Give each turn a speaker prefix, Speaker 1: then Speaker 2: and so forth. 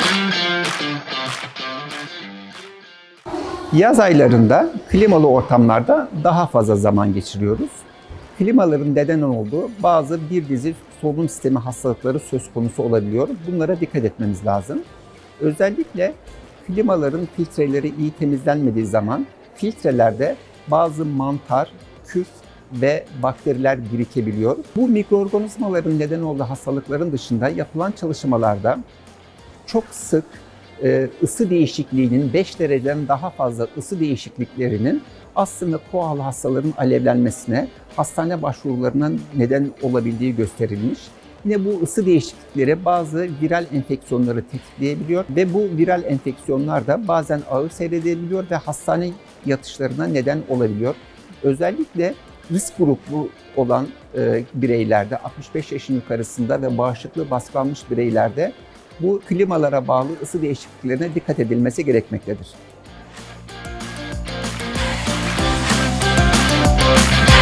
Speaker 1: Yaz aylarında klimalı ortamlarda daha fazla zaman geçiriyoruz. Klimaların neden olduğu bir dizi solunum sistemi hastalıkları söz konusu olabiliyor. Bunlara dikkat etmemiz lazım. Özellikle klimaların filtreleri iyi temizlenmediği zaman filtrelerde bazı mantar, küf ve bakteriler birikebiliyor. Bu mikroorganizmaların neden olduğu hastalıkların dışında yapılan çalışmalarda çok sık ısı değişikliğinin 5 dereceden daha fazla ısı değişikliklerinin aslında koala hastaların alevlenmesine, hastane başvurularına neden olabildiği gösterilmiş. Yine bu ısı değişiklikleri bazı viral enfeksiyonları tetikleyebiliyor ve bu viral enfeksiyonlar da bazen ağır seyredebiliyor ve hastane yatışlarına neden olabiliyor. Özellikle risk gruplu olan bireylerde, 65 yaşın yukarısında ve bağışıklığı baskılanmış bireylerde bu klimalara bağlı ısı değişikliklerine dikkat edilmesi gerekmektedir.